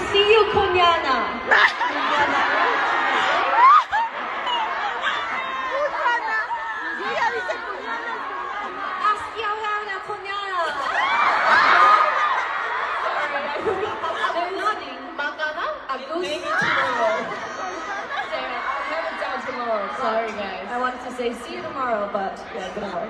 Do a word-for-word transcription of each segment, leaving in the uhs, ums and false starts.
see you, Kunyana. Sorry guys. I wanted to say see you tomorrow, but yeah, it didn't work.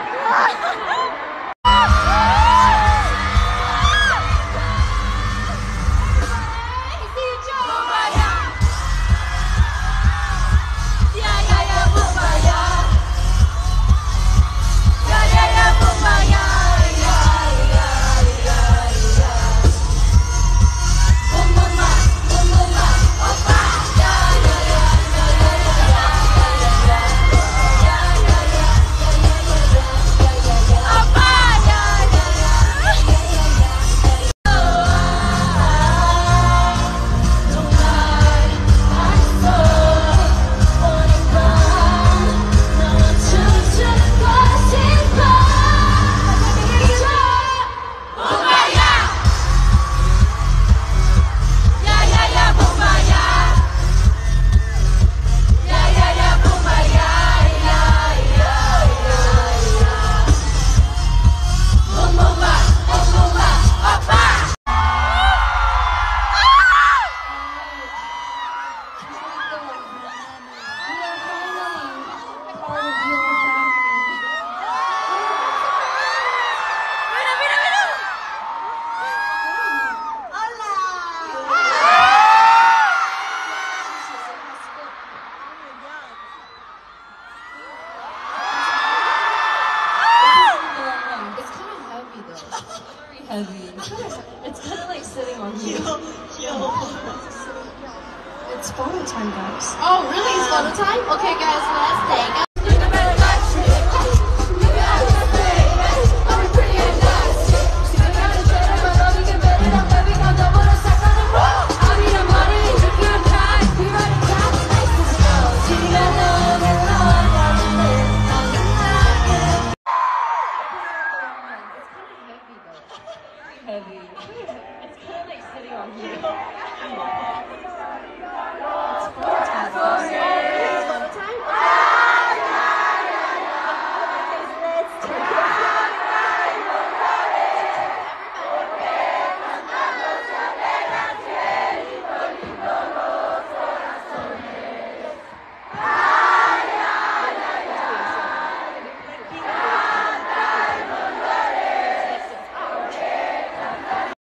Heavy. It's kind of like sitting on you. It's photo time, guys. Oh, really? It's photo time? Okay, guys, let's take a heavy. It's kind of like sitting on you. It's photo time, guys.